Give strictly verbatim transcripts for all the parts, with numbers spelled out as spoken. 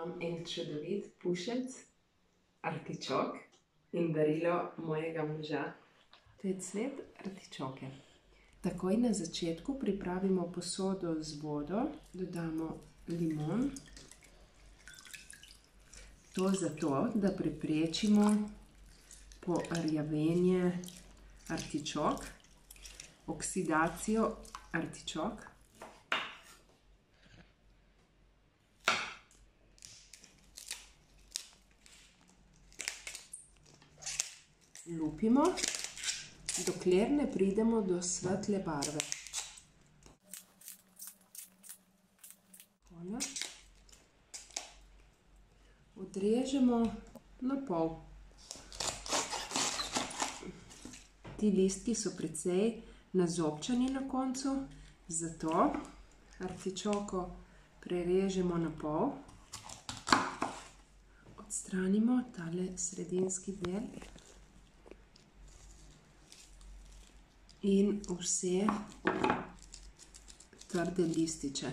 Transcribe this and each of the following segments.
imam en čudovit pušec, artičok in darilo mojega moža. To je cvet artičoke. Takoj na začetku pripravimo posodo z vodo, dodamo limon. To zato, da preprečimo porjavenje artičok, oksidacijo artičok. Lupimo, dokler ne pridemo do svetle barve. Odrežemo na pol. Ti listki so precej nazobčani na koncu, zato artičoko prerežemo na pol. Odstranimo tale sredinski del. In vse trde lističe.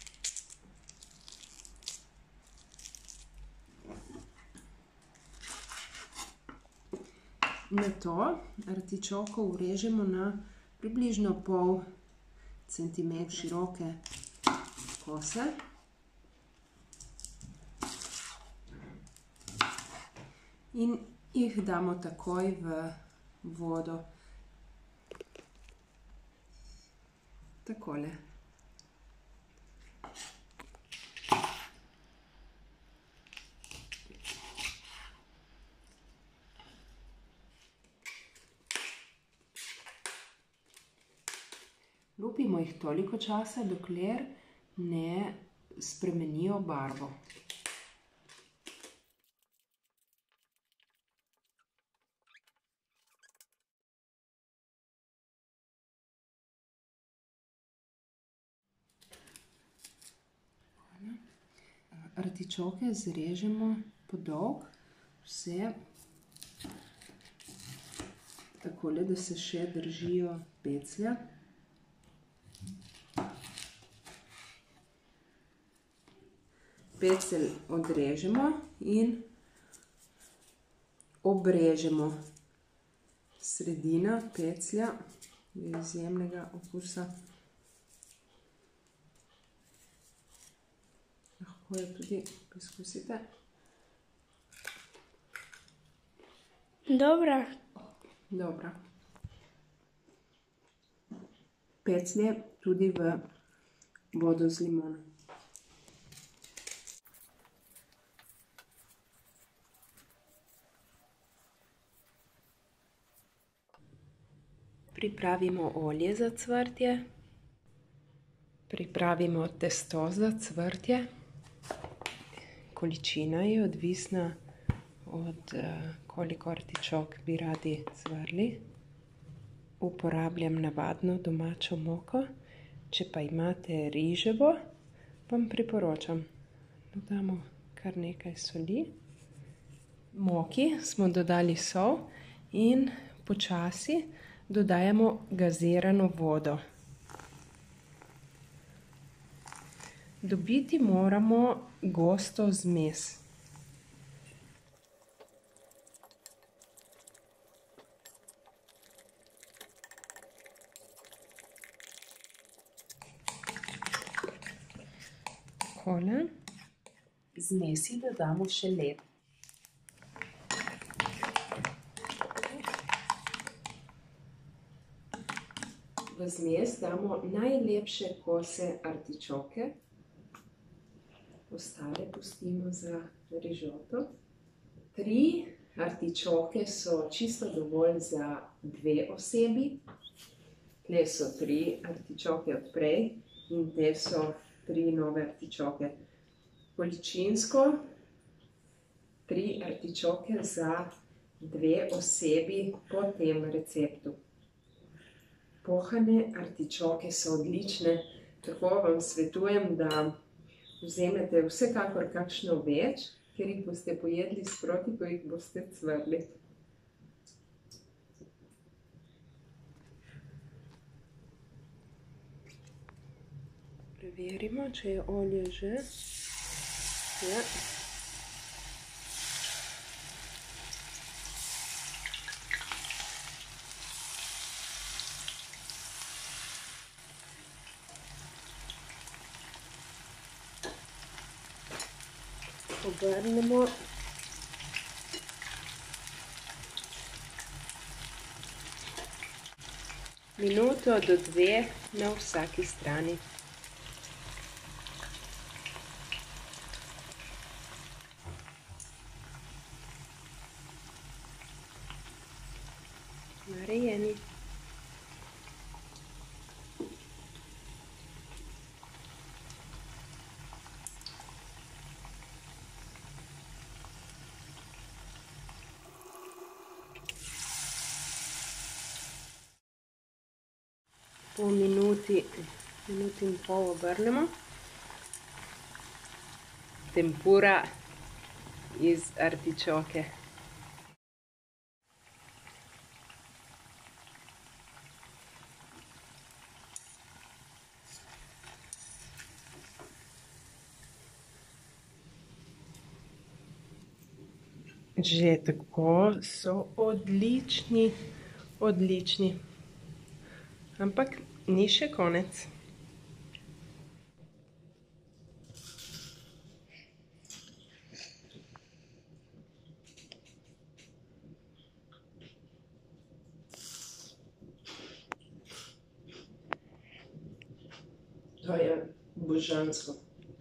Nato artičoko urežemo na približno pol centimetra široke kose. In jih damo takoj v vodo. Takole. Lupimo jih toliko časa, dokler ne spremenijo barvo. Artičoke zrežemo podolg, vse takole, da se še držijo peclja. Pecelj odrežemo in obrežemo. Sredina peclja je izjemnega okusa. Lahko jo tudi poskusite. Dobra. Dobra. Peclje tudi v vodo z limonom. Pripravimo olje za cvrtje. Pripravimo testo za cvrtje. Količina je odvisna od koliko artičok bi radi cvrli. Uporabljam navadno domačo moko. Če pa imate riževo, vam priporočam. Dodamo kar nekaj soli. Moki smo dodali sol in počasi dodajamo gazirano vodo. Dobiti moramo gosto zmes. Takole. Zmesi dodamo še led. V zmes damo najlepše kose artičoke. Ostale pustimo za rižoto. Tri artičoke so čisto dovolj za dve osebi. Tle so tri artičoke od prej in te so tri nove artičoke. Količinsko tri artičoke za dve osebi po tem receptu. Pohane artičoke so odlične, tako vam svetujem, da vzemete vsekakor kakšno več, ker jih boste pojedli sproti, ko jih boste cvrli. Preverimo, če je olje že. Ja. Obrnemo. Minuto do dve na vsaki strani. Narejeni. Po minuti, minuti in pol obrnemo. Tempura iz artičoke. Že tako so odlični, odlični. Ampak ni še konec. To je božansko.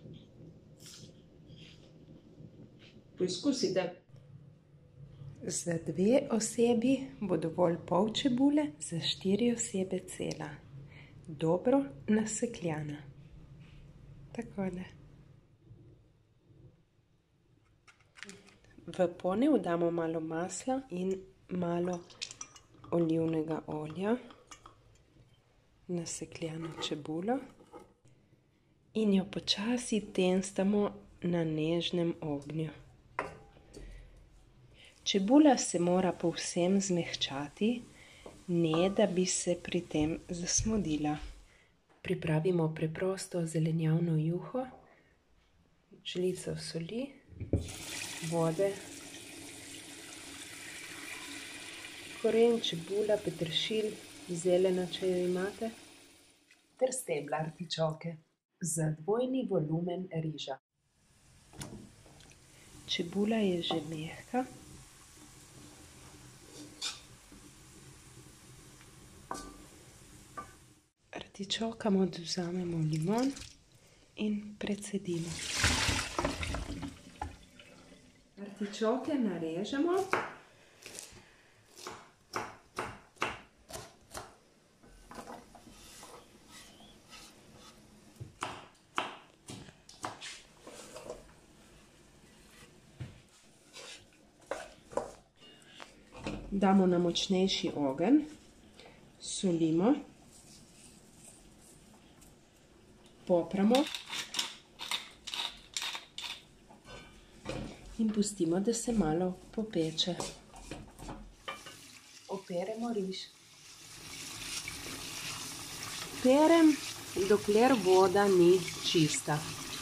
Poizkusite. Za dve osebi bo dovolj pol čebule, za štiri osebe cela. Dobro nasekljana. Takole. V ponev damo malo masla in malo olivnega olja. Nasekljano čebulo. In jo počasi tenstamo na nežnem ognju. Čebula se mora povsem zmehčati, ne da bi se pri tem zasmodila. Pripravimo preprosto zelenjavno juho, žlico soli, vode, koren, čebula, peteršilj, zelena, če jo imate, ter stebla artičoke za dvojni volumen riža. Čebula je že mehka. Artičokam odvzamemo limon in precedimo. Artičoke narežemo. Damo na močnejši ogenj, solimo, popramo in pustimo, da se malo popeče. Operemo riž. Perem, dokler voda ni čista.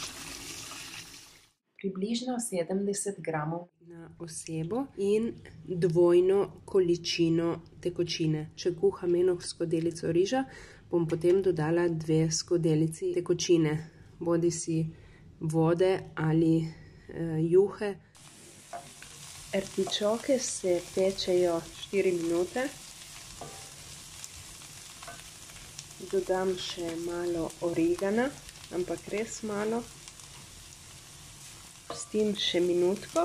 Približno sedemdeset gramov na osebo in dvojno količino tekočine. Če kuham eno skodelico riža, bom potem dodala dve skodelici tekočine, bodisi vode ali e, juhe. Artičoke se pečejo štiri minute. Dodam še malo origana, ampak res malo. Pustim še minutko.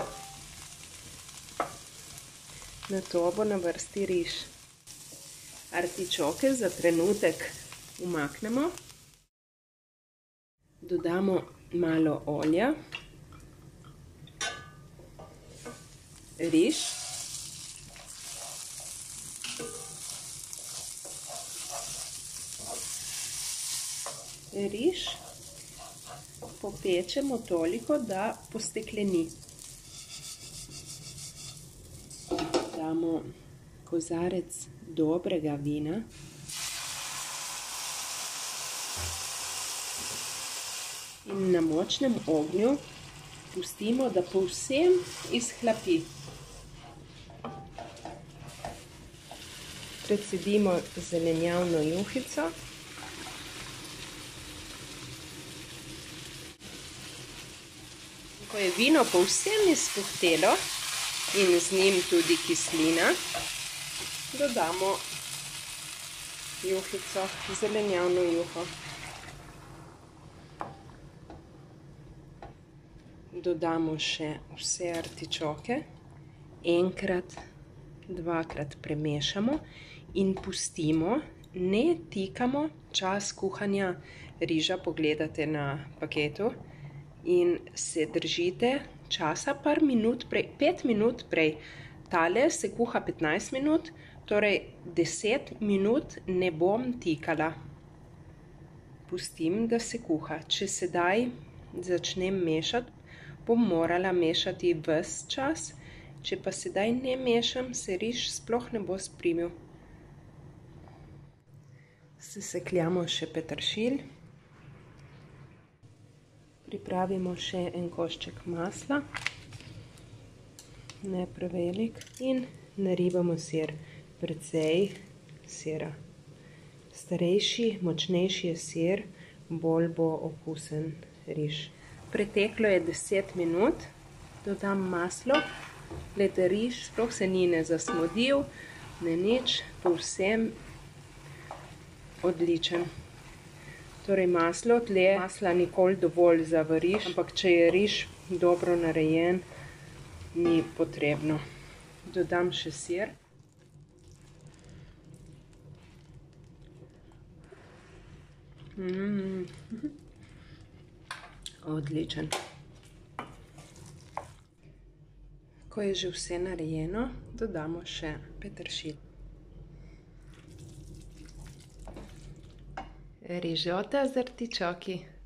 Nato bo na vrsti riž. Artičoke za trenutek umaknemo. Dodamo malo olja. Riž. Riž popečemo toliko, da postekleni. Damo kozarec dobrega vina. In na močnem ognju pustimo, da povsem izhlapi. Precedimo zelenjavno juhico. Ko Ko je vino povsem izpuhtelo in z njim tudi kislina, dodamo juhico, zelenjavno juho. Dodamo še vse artičoke, enkrat, dvakrat premešamo in pustimo, ne tikamo čas kuhanja riža, pogledate na paketu, in se držite časa par minut prej, pet minut prej. Tale se kuha petnajst minut, torej deset minut ne bom tikala. Pustim, da se kuha. Če sedaj začnem mešati, bom morala mešati ves čas, če pa sedaj ne mešam, se riž sploh ne bo sprimil. Sesekljamo še peteršilj. Pripravimo še en košček masla, ne prevelik, in naribamo sir, precej sira. Starejši, močnejši je sir, bolj bo okusen riž. Preteklo je deset minut, dodam maslo, glede riž, sploh se ni ne zasmodil, ne nič, povsem odličen. Torej maslo, tle masla nikoli dovolj za v riž, ampak če je riž dobro narejen, ni potrebno. Dodam še sir. Mm. Odličen. Ko je že vse narejeno, dodamo še peteršilj. Rižota z artičoki.